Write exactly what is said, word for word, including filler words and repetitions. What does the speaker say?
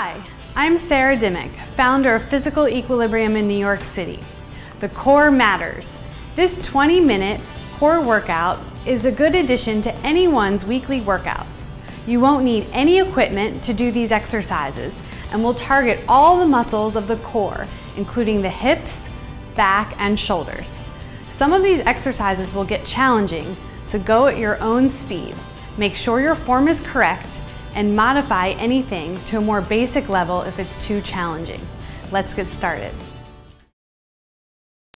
Hi, I'm Sarah Dimmick, founder of Physical Equilibrium in New York City. The core matters. This twenty minute core workout is a good addition to anyone's weekly workouts. You won't need any equipment to do these exercises and will target all the muscles of the core, including the hips, back, and shoulders. Some of these exercises will get challenging, so go at your own speed. Make sure your form is correct and modify anything to a more basic level if it's too challenging. Let's get started.